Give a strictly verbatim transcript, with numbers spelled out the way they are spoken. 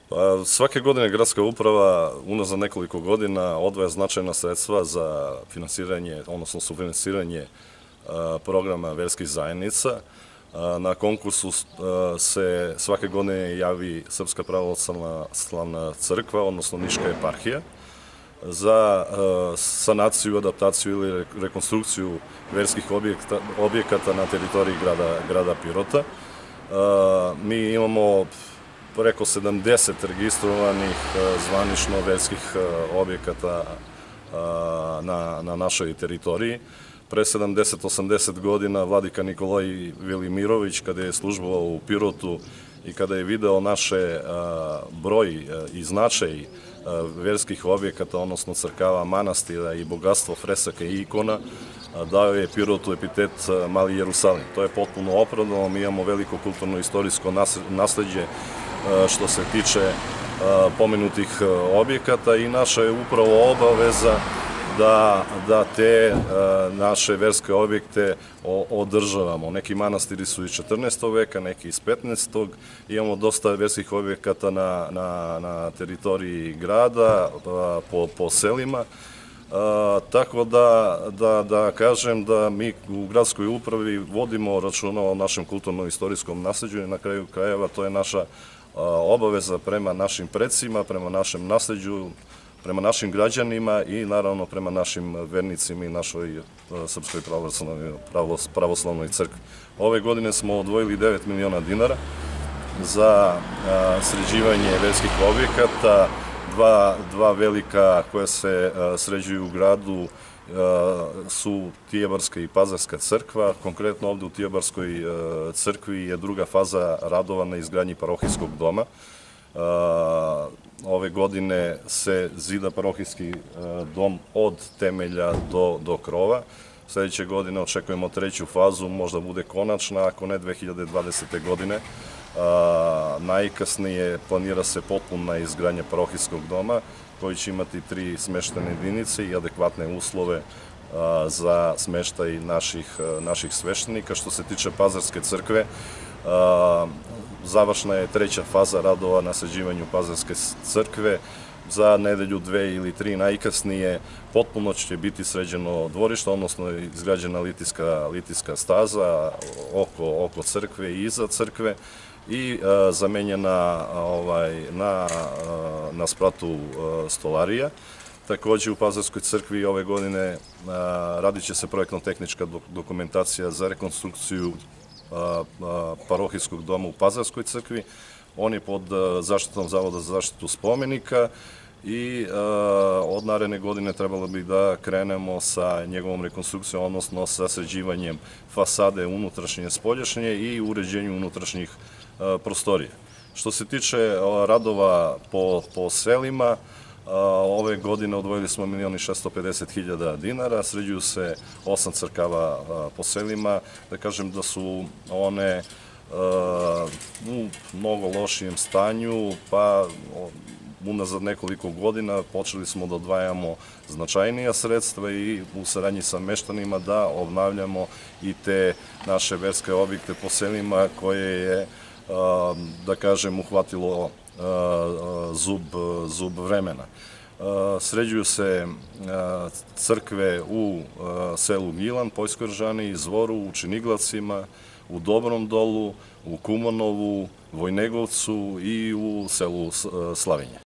Pa, svake godine gradska uprava unazad nekoliko godina odvaja značajna sredstva za finansiranje, odnosno sufinansiranje programa verskih zajednica. Na konkursu se svake godine javi Srpska pravoslavna crkva, odnosno Niška eparhija, za sanaciju, adaptaciju ili rekonstrukciju verskih objekata na teritoriji grada Pirota. Mi imamo preko sedamdeset registrovanih zvanično verskih objekata na našoj teritoriji. Pre sedamdeset osamdeset godina vladika Nikolaj Velimirović, kada je službovao u Pirotu i kada je video naše broj i značaj verskih objekata, odnosno crkava, manastira i bogatstvo fresaka i ikona, dao je Pirotu epitet Mali Jerusalim. To je potpuno opravdano, mi imamo veliko kulturno-istorijsko nasleđe što se tiče pomenutih objekata i naša je upravo obaveza da te naše verske objekte održavamo. Neki manastiri su iz četrnaestog veka, neki iz petnaestog Imamo dosta verskih objekata na teritoriji grada, po selima. Tako da kažem da mi u gradskoj upravi vodimo računa o našem kulturno-istorijskom nasleđu i na kraju krajeva to je naša obaveza prema našim predsima, prema našem nasleđu, prema našim građanima i naravno prema našim vernicima i našoj Srpskoj pravoslavnoj crkvi. Ove godine smo odvojili devet miliona dinara za sređivanje verskih objekata. Dva velika koja se sređuju u gradu su Tijebarska i Pazarska crkva. Konkretno ovde u Tijebarskoj crkvi je druga faza radova na izgradnji parohijskog doma. Ove godine se zida parohijski dom od temelja do krova. Sledeće godine očekujemo treću fazu, možda bude konačna, ako ne dve hiljade dvadesete godine. Najkasnije planira se potpuna izgradnja parohijskog doma, koji će imati tri smeštene jedinice i adekvatne uslove za smeštaj naših sveštenika. Što se tiče Pazarske crkve, završna je treća faza radova na sređivanju Pazarske crkve. Za nedelju, dve ili tri najkasnije potpuno će biti sređeno dvorište, odnosno izgrađena litijska staza oko crkve i iza crkve i zamenjena na spratu stolarija. Takođe u Pazarskoj crkvi ove godine radit će se projektno-tehnička dokumentacija za rekonstrukciju parohijskog doma u Pazarskoj crkvi. On je pod zaštitom Zavoda za zaštitu spomenika i od naredne godine trebalo bi da krenemo sa njegovom rekonstrukcijom, odnosno sa sređivanjem fasade unutrašnje i spoljašnje i uređenju unutrašnjih prostorija. Što se tiče radova po selima, ove godine odvojili smo milion i šesto pedeset hiljada dinara, sređuju se osam crkava po selima. Da kažem da su one u mnogo lošijem stanju, pa unazad nekoliko godina počeli smo da odvajamo značajnija sredstva i u saradnji sa meštanima da obnavljamo i te naše verske objekte po selima koje je, da kažem, uhvatilo zub vremena. Sređuju se crkve u selu Gnjilan, Poljskoj Ržani, Zvoru, u Činiglacima, u Dobrom Dolu, u Kumanovu, Vojnegovcu i u selu Slavinje.